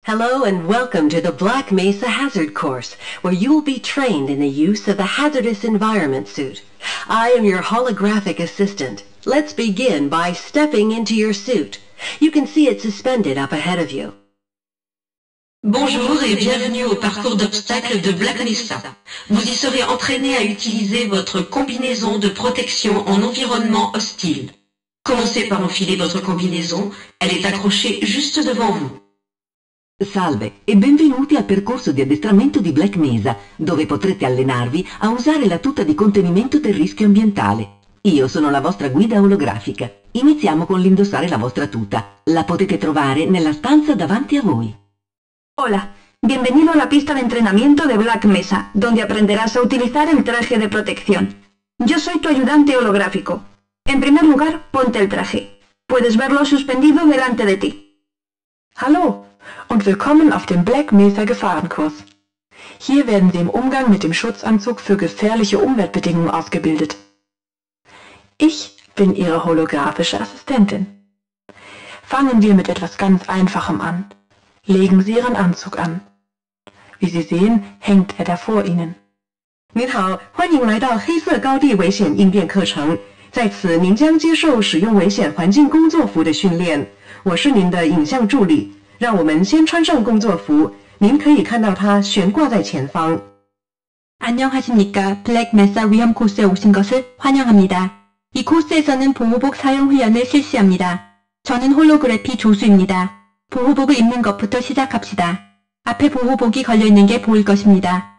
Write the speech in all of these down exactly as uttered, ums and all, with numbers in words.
Hello and welcome to the Black Mesa Hazard course, where you will be trained in the use of the hazardous environment suit. I am your holographic assistant. Let's begin by stepping into your suit. You can see it suspended up ahead of you. Bonjour et bienvenue au parcours d'obstacles de Black Mesa. Vous y serez entraîné à utiliser votre combinaison de protection en environnement hostile. Commencez par enfiler votre combinaison, elle est accrochée juste devant vous. Salve e benvenuti al percorso di addestramento di Black Mesa, dove potrete allenarvi a usare la tuta di contenimento del rischio ambientale. Io sono la vostra guida olografica. Iniziamo con l'indossare la vostra tuta. La potete trovare nella stanza davanti a voi. Hola, bienvenido a la pista de entrenamiento de Black Mesa, donde aprenderás a utilizar el traje de protección. Yo soy tu ayudante holográfico. En primer lugar, ponte el traje. Puedes verlo suspendido delante de ti. Hallo und willkommen auf dem Black Mesa Gefahrenkurs. Hier werden Sie im Umgang mit dem Schutzanzug für gefährliche Umweltbedingungen ausgebildet. Ich bin Ihre holographische Assistentin. Fangen wir mit etwas ganz Einfachem an. Legen Sie Ihren Anzug an. Wie Sie sehen, hängt er da vor Ihnen. 您好，欢迎来到黑色高地危险应变课程。在此，您将接受使用危险环境工作服的训练。我是您的影像助理。让我们先穿上工作服，您可以看到它悬挂在前方。 안녕하십니까. 블랙 메사 위험 코스에 오신 것을 환영합니다. 이 코스에서는 보호복 사용 훈련을 실시합니다. 저는 홀로그래피 조수입니다. 보호복을 입는 것부터 시작합시다. 앞에 보호복이 걸려있는 게 보일 것입니다.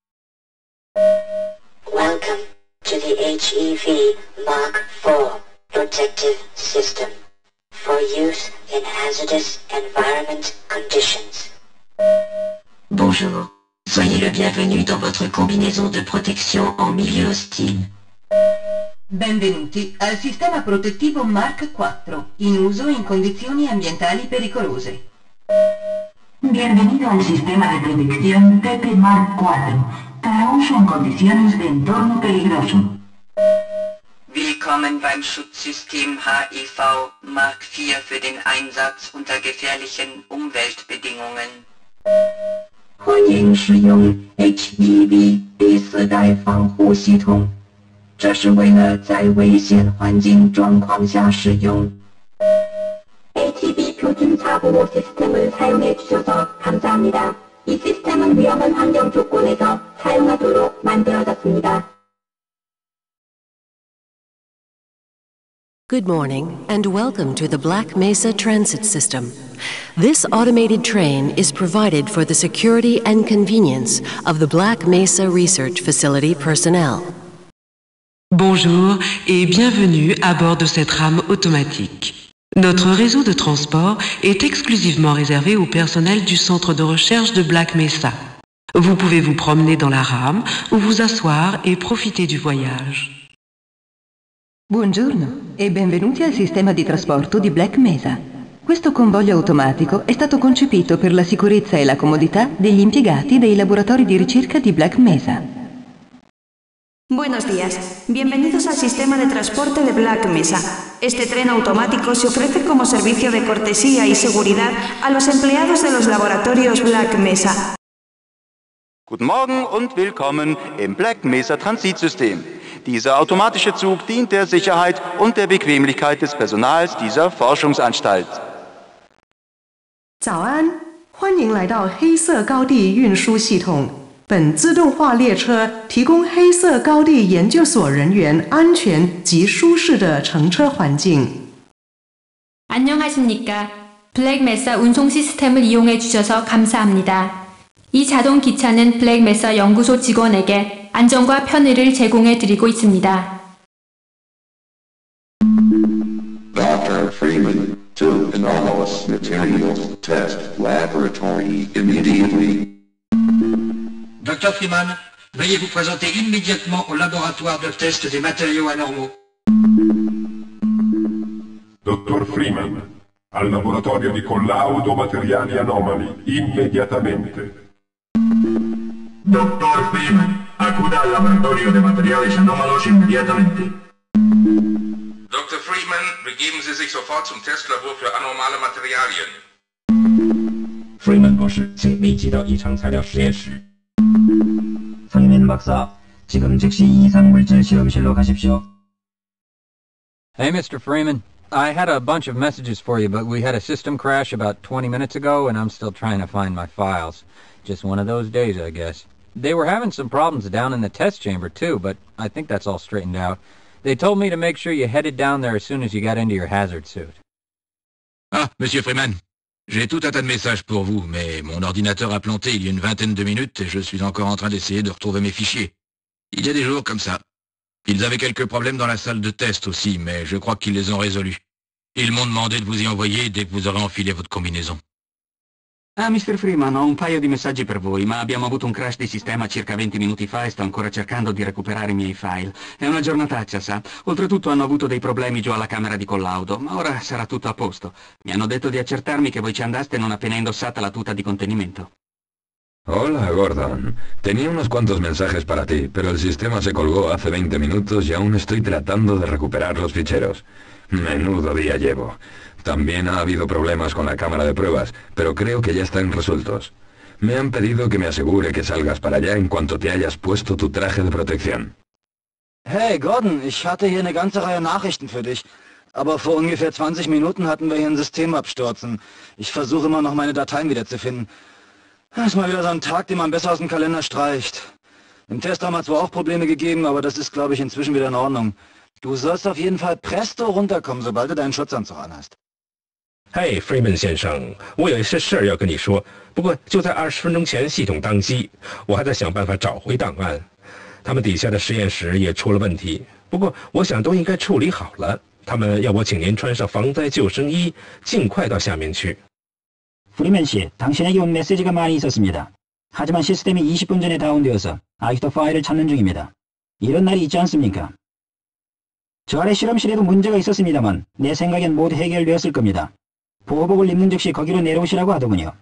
Welcome to the H E V Mark four Protective System for use in hazardous environment conditions. Bonjour, soyez le bienvenu dans votre combinaison de protection en milieu hostile. Benvenuti al sistema protettivo Mark quattro, in uso in condizioni ambientali pericolose. Bienvenido al sistema de protección T P Mark cuatro, para uso en condiciones de entorno peligroso. Willkommen beim Schutzsystem H E V Mark vier für den Einsatz unter gefährlichen Umweltbedingungen. 欢迎使用 H E V 第四代防护系统，这是为了在危险环境状况下使用。 H E V 표준 사보호 시스템을 사용해 주셔서 감사합니다. 이 시스템은 위험한 환경 조건에서 사용하도록 만들어졌습니다. Good morning and welcome to the Black Mesa Transit System. This automated train is provided for the security and convenience of the Black Mesa Research Facility personnel. Bonjour et bienvenue à bord de cette rame automatique. Notre réseau de transport est exclusivement réservé au personnel du centre de recherche de Black Mesa. Vous pouvez vous promener dans la rame ou vous asseoir et profiter du voyage. Buongiorno e benvenuti al sistema di trasporto di Black Mesa. Questo convoglio automatico è stato concepito per la sicurezza e la comodità degli impiegati dei laboratori di ricerca di Black Mesa. Buenos días, bienvenidos al sistema de transporte de Black Mesa. Este tren automático se ofrece como servicio de cortesía y seguridad a los empleados de los laboratorios Black Mesa. Guten Morgen und willkommen im Black Mesa Transitsystem. Dieser automatische Zug dient der Sicherheit und der Bequemlichkeit des Personals dieser Forschungsanstalt. 早安，欢迎来到黑色高地运输系统。本自动化列车提供黑色高地研究所人员安全及舒适的乘车环境。 안녕하십니까. 블랙 메사 운송 시스템을 이용해 주셔서 감사합니다. 이 자동 기차는 블랙 메사 연구소 직원에게 안전과 편의를 제공해 드리고 있습니다. Doctor Freeman, to anomalous materials test laboratory immediately. Docteur Freeman, veuillez vous présenter immédiatement au laboratoire de test des matériaux anormaux. Dottor Freeman, al laboratorio di collaudo materiali anomali, immediatamente. Doctor Freeman, acuda al laboratorio de materiales anómalos inmediatamente. Doktor Freeman, begeben Sie sich sofort zum Testlabor für anormale Materialien. 프리먼博士，请立即到异常材料实验室。 프리먼 박사, 지금 즉시 이상물질 실험실로 가십시오. Hey, Mister Freeman. I had a bunch of messages for you, but we had a system crash about twenty minutes ago, and I'm still trying to find my files. Just one of those days, I guess. They were having some problems down in the test chamber, too, but I think that's all straightened out. They told me to make sure you headed down there as soon as you got into your hazard suit. Ah, Monsieur Freeman. J'ai tout un tas de messages pour vous, mais mon ordinateur a planté il y a une vingtaine de minutes et je suis encore en train d'essayer de retrouver mes fichiers. Il y a des jours comme ça. Ils avaient quelques problèmes dans la salle de test aussi, mais je crois qu'ils les ont résolus. Ils m'ont demandé de vous y envoyer dès que vous aurez enfilé votre combinaison. Ah, mister Freeman, ho un paio di messaggi per voi, ma abbiamo avuto un crash di sistema circa venti minuti fa e sto ancora cercando di recuperare i miei file. È una giornataccia, sa? Oltretutto hanno avuto dei problemi giù alla camera di collaudo, ma ora sarà tutto a posto. Mi hanno detto di accertarmi che voi ci andaste non appena indossata la tuta di contenimento. Hola, Gordon. Tenía unos cuantos mensajes para ti, pero el sistema se colgó hace veinte minutos y aún estoy tratando de recuperar los ficheros. Menudo día llevo. También ha habido problemas con la cámara de pruebas, pero creo que ya están resueltos. Me han pedido que me asegure que salgas para allá en cuanto te hayas puesto tu traje de protección. Hey, Gordon, ich hatte hier eine ganze Reihe Nachrichten für dich. Aber vor ungefähr zwanzig Minuten hatten wir hier ein Systemabsturzen. Ich versuche immer noch meine Dateien wiederzufinden. Das ist mal wieder so ein Tag, den man besser aus dem Kalender streicht. Im Testraum hat es zwar auch Probleme gegeben, aber das ist, glaube ich, inzwischen wieder in Ordnung. Du sollst auf jeden Fall presto runterkommen, sobald du deinen Schutzanzug anhast. Hey, Freeman 先生，我有一些事儿要跟你说。不过就在二十分钟前，系统宕机，我还在想办法找回档案。他们底下的实验室也出了问题，不过我想都应该处理好了。他们要我请您穿上防灾救生衣，尽快到下面去。 프리맨 씨, 당신에게 온 메시지가 많이 있었습니다. 하지만 시스템이 이십 분 전에 다운되어서 아직도 파일을 찾는 중입니다. 이런 날이 있지 않습니까? 저 아래 실험실에도 문제가 있었습니다만 내 생각엔 모두 해결되었을 겁니다. 보호복을 입는 즉시 거기로 내려오시라고 하더군요.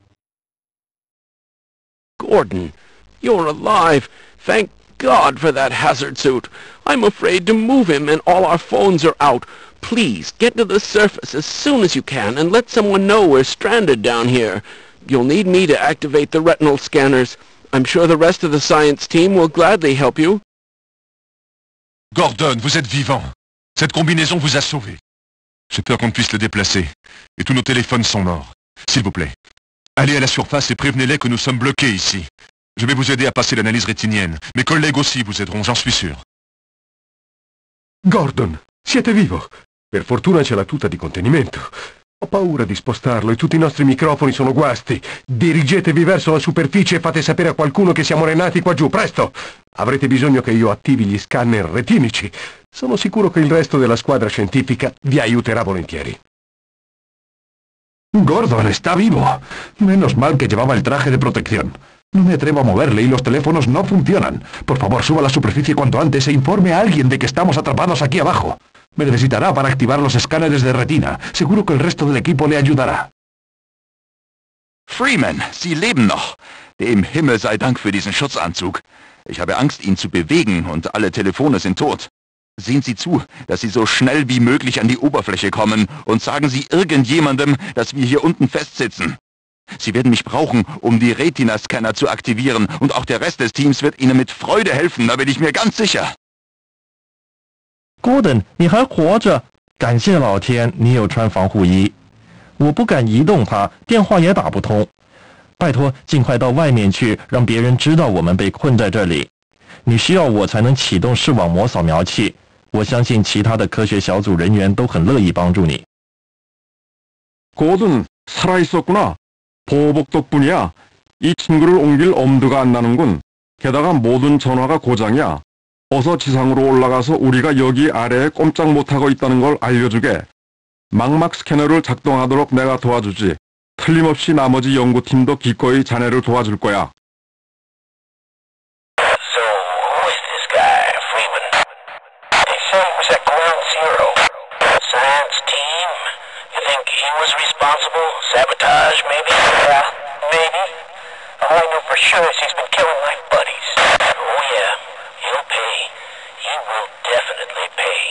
Gordon, you're alive. Thank God for that hazard suit. I'm afraid to move him and all our phones are out. Please, get to the surface as soon as you can and let someone know we're stranded down here. You'll need me to activate the retinal scanners. I'm sure the rest of the science team will gladly help you. Gordon, vous êtes vivant. Cette combinaison vous a sauvé. J'ai peur qu'on ne puisse le déplacer. Et tous nos téléphones sont morts. S'il vous plaît, allez à la surface et prévenez-les que nous sommes bloqués ici. Je vais vous aider à passer l'analyse rétinienne. Mes collègues aussi vous aideront, j'en suis sûr. Gordon, siete vivo. Per fortuna c'è la tuta di contenimento. Ho paura di spostarlo e tutti i nostri microfoni sono guasti. Dirigetevi verso la superficie e fate sapere a qualcuno che siamo renati qua giù, presto! Avrete bisogno che io attivi gli scanner retinici. Sono sicuro che il resto della squadra scientifica vi aiuterà volentieri. Gordon está vivo. Menos mal que llevaba el traje de protección. No me atrevo a moverle y los teléfonos no funcionan. Por favor, suba a la superficie cuanto antes e informe a alguien de que estamos atrapados aquí abajo. Me necesitará para activar los escáneres de retina. Seguro que el resto del equipo le ayudará. Freeman, Sie leben noch. Dem Himmel sei Dank für diesen Schutzanzug. Ich habe Angst, ihn zu bewegen und alle Telefone sind tot. Sehen Sie zu, dass Sie so schnell wie möglich an die Oberfläche kommen und sagen Sie irgendjemandem, dass wir hier unten festsitzen. Sie werden mich brauchen, um die Retina-Scanner zu aktivieren und auch der Rest des Teams wird Ihnen mit Freude helfen, da bin ich mir ganz sicher. Gordon, 你还活着！感谢老天，你有穿防护衣。我不敢移动它，电话也打不通。拜托，尽快到外面去，让别人知道我们被困在这里。你需要我才能启动视网膜扫描器。我相信其他的科学小组人员都很乐意帮助你。 Gordon, 살아있었구나. 보호복 덕분이야. 이 친구를 옮길 엄두가 안 나는군. 게다가 모든 전화가 고장이야. 어서 지상으로 올라가서 우리가 여기 아래에 꼼짝 못하고 있다는 걸 알려주게. 망막 스캐너를 작동하도록 내가 도와주지. 틀림없이 나머지 연구팀도 기꺼이 자네를 도와줄 거야. So, who is this guy, Freeman? They said he was at Ground Zero. Science team? You think he was responsible? Sabotage, maybe? Yeah, maybe. All I know for sure is he's been killing my buddies. Oh yeah, he'll pay. He will definitely pay.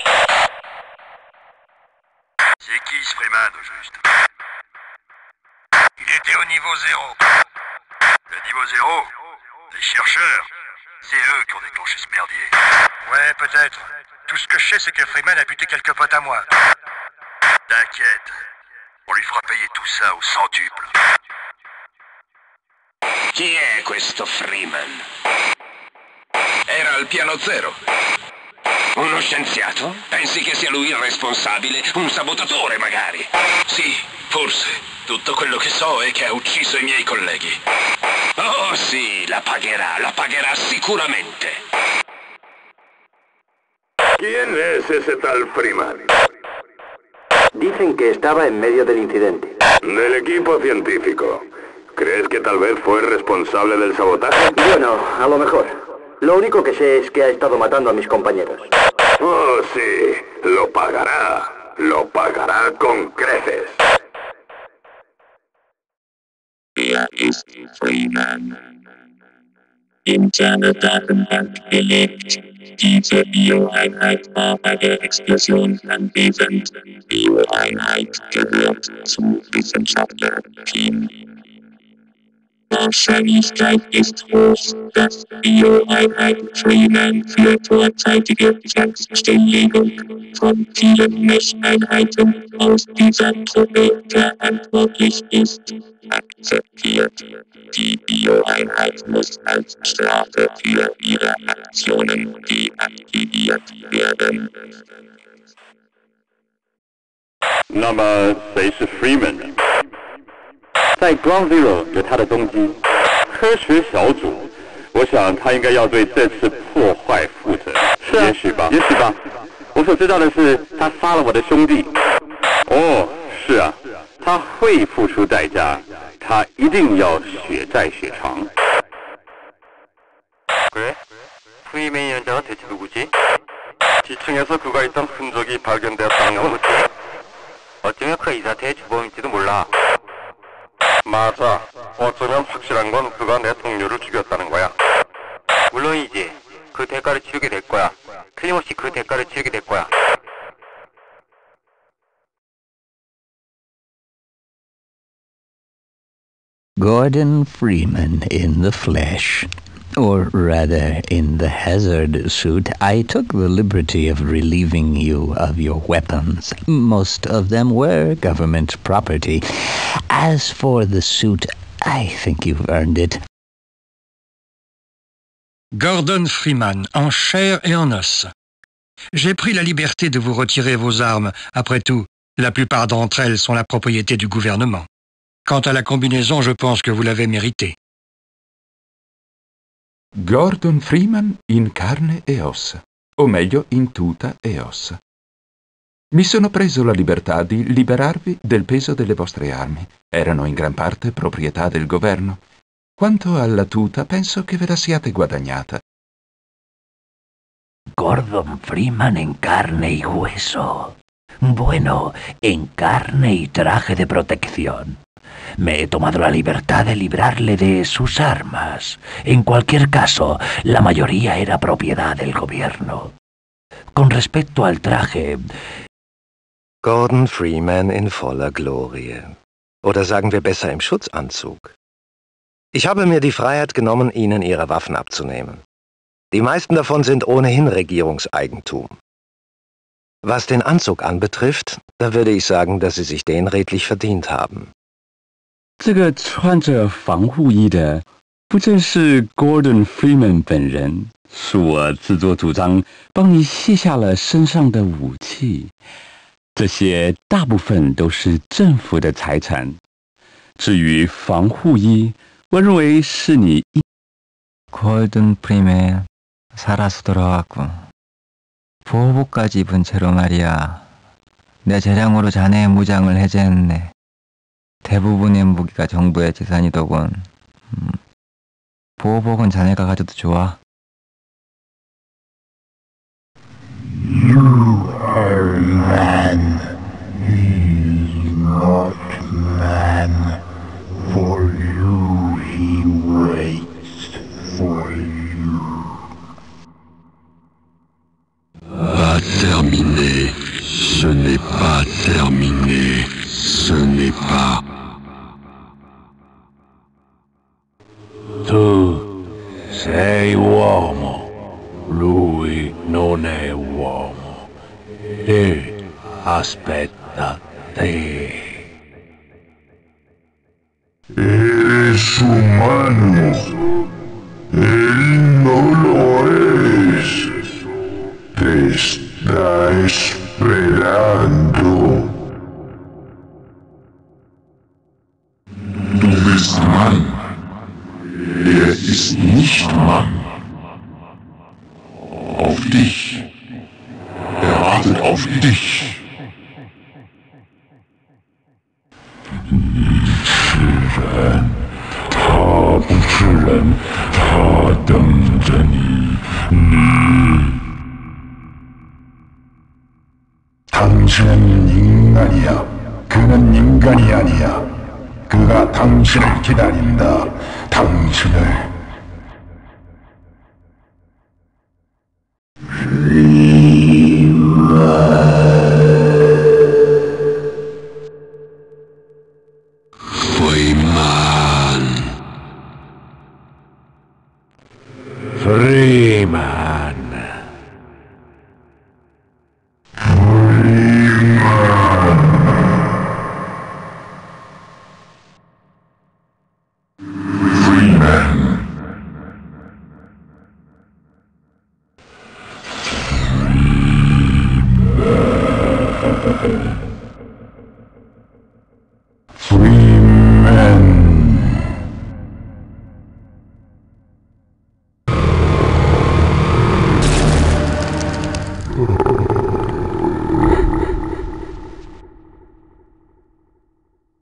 C'est qui ce Freeman, au juste? Il était au niveau zéro. Le niveau zéro, les chercheurs, c'est eux qui ont déclenché ce merdier. Ouais, peut-être. Tout ce que je sais, c'est que Freeman a buté quelques potes à moi. T'inquiète, on lui fera payer tout ça au centuple. Chi è questo Freeman? Era al piano zero. Uno scienziato? Pensi che sia lui il responsabile? Un sabotatore, magari? Sì, forse. Tutto quello che so è che ha ucciso i miei colleghi. Oh sì, la pagherà, la pagherà sicuramente. ¿Quién es ese tal Freeman? Dicen que estaba en medio del incidente. Del equipo científico. ¿Crees que tal vez fue responsable del sabotaje? Bueno, a lo mejor. Lo único que sé es que ha estado matando a mis compañeros. Oh, sí. Lo pagará. Lo pagará con creces. Er ist Freeman. Interne Datenbank belegt. Diese Bioeinheit war bei der Explosion anwesend. Bioeinheit gehört zum Wissenschaftler-Team. Wahrscheinlichkeit ist hoch, dass Bioeinheit Freeman für vorzeitige Selbststilllegung von vielen Mesh-Einheiten aus dieser Truppe verantwortlich ist, akzeptiert. Die Bioeinheit muss als Strafe für ihre Aktionen deaktiviert werden. 那么谁是 Freeman？ 在 Ground Zero 有他的踪迹。 科学小组，我想他应该要对这次破坏负责。 是啊， 也许吧， 也许吧。我所知道的是，他杀了我的兄弟。 哦，是啊，他会付出代价，他一定要血债血偿。 그래? 프리맨 연자가 대체 누구지? 지층에서 그가 있던 흔적이 발견되었다는 건 뭐지? 어쩌면 그 이 사태의 주범일지도 몰라. 맞아. 어쩌면 확실한 건 그가 내 동료를 죽였다는 거야. 물론이지. 그 대가를 치르게 될 거야. 틀림없이 그 대가를 치르게 될 거야. Gordon Freeman in the flesh. Or rather, in the hazard suit, I took the liberty of relieving you of your weapons. Most of them were government property. As for the suit, I think you've earned it. Gordon Freeman, en chair et en os. J'ai pris la liberté de vous retirer vos armes. Après tout, la plupart d'entre elles sont la propriété du gouvernement. Quant à la combinaison, je pense que vous l'avez méritée. Gordon Freeman in carne e ossa, o meglio in tuta e ossa. Mi sono preso la libertà di liberarvi del peso delle vostre armi. Erano in gran parte proprietà del governo. Quanto alla tuta, penso che ve la siate guadagnata. Gordon Freeman en carne y hueso. Bueno, en carne y traje de protección. Me he tomado la libertad de librarle de sus armas. En cualquier caso, la mayoría era propiedad del gobierno. Con respecto al traje... Gordon Freeman in voller Glorie. Oder sagen wir besser im Schutzanzug. Ich habe mir die Freiheit genommen, Ihnen Ihre Waffen abzunehmen. Die meisten davon sind ohnehin Regierungseigentum. Was den Anzug anbetrifft, da würde ich sagen, dass Sie sich den redlich verdient haben. 这个穿着防护衣的，不正是 Gordon Freeman 本人？是我自作主张帮你卸下了身上的武器，这些大部分都是政府的财产。至于防护衣，我认为是你。 Gordon Freeman 살아서 돌아왔군. 보호복까지 입은 채로 말이야. 내 재량으로 자네의 무장을 해제했네. 대부분의 무기가 정부의 재산이더군. 음, 보호복은 자네가 가져도 좋아. You are man. He's not man. For you he waits. For you. Pas terminé. Ce n'est pas terminé. Ce n'est pas Tu sei uomo, lui non è uomo e aspetta te. Eres humano. Él no lo es. Te está esperando. Du bist Mann. Er ist nicht Mann. Auf dich. Er wartet auf dich. Nichiren, Tabuchiren, Tadamdani, Ni. 당신은 인간이야. 그는 인간이 아니야. 그가 당신을 기다린다. 당신을